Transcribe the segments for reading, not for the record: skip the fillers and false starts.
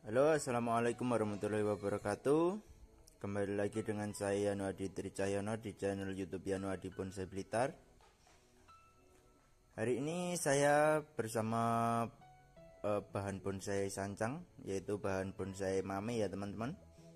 Halo, assalamualaikum warahmatullahi wabarakatuh. Kembali lagi dengan saya Yano Adi Tricahyono di channel YouTube Yano Adi Bonsai Blitar. Hari ini saya bersama bahan bonsai sancang, yaitu bahan bonsai mame ya teman-teman.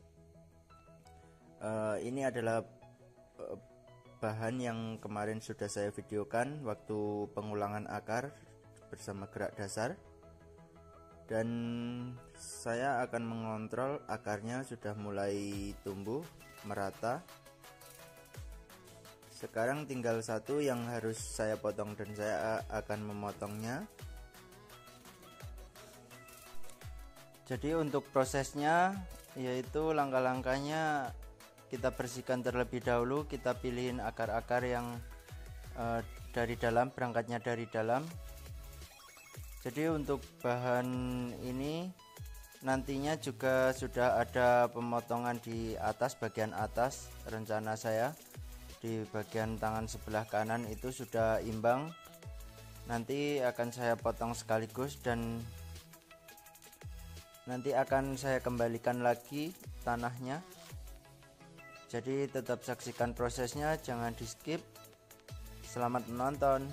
Ini adalah bahan yang kemarin sudah saya videokan waktu pengulangan akar bersama gerak dasar. Dan saya akan mengontrol akarnya sudah mulai tumbuh merata. Sekarang tinggal satu yang harus saya potong dan saya akan memotongnya. Jadi untuk prosesnya yaitu langkah-langkahnya, kita bersihkan terlebih dahulu, kita pilihin akar-akar yang dari dalam, berangkatnya dari dalam. Jadi untuk bahan ini nantinya juga sudah ada pemotongan di atas, bagian atas. Rencana saya di bagian tangan sebelah kanan itu sudah imbang. Nanti akan saya potong sekaligus dan nanti akan saya kembalikan lagi tanahnya. Jadi tetap saksikan prosesnya, jangan di skip. Selamat menonton.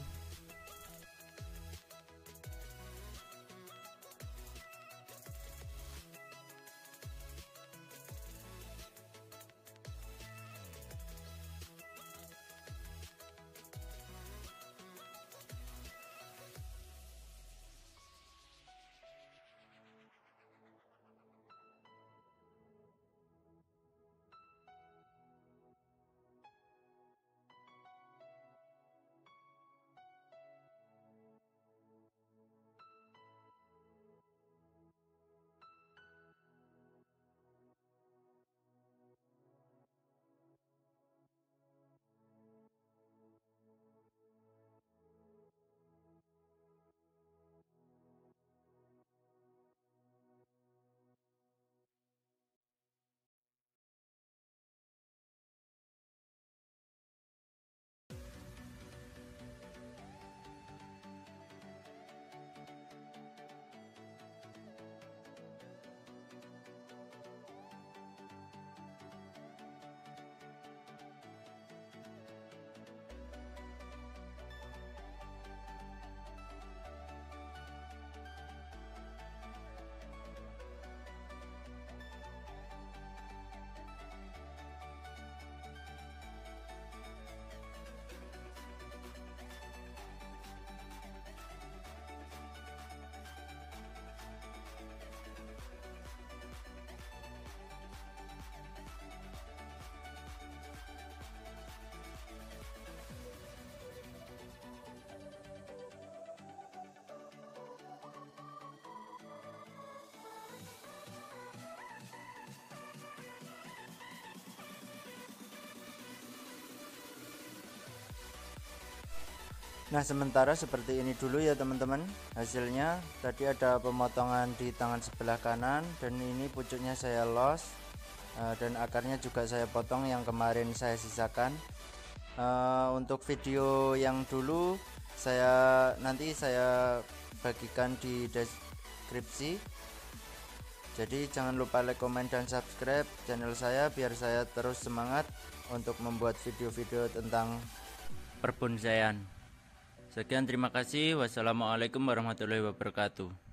Nah, sementara seperti ini dulu ya teman-teman hasilnya. Tadi ada pemotongan di tangan sebelah kanan dan ini pucuknya saya los, dan akarnya juga saya potong yang kemarin saya sisakan. Untuk video yang dulu nanti saya bagikan di deskripsi. Jadi jangan lupa like, komen, dan subscribe channel saya biar saya terus semangat untuk membuat video-video tentang perbonsaian. Sekian, terima kasih. Wassalamualaikum warahmatullahi wabarakatuh.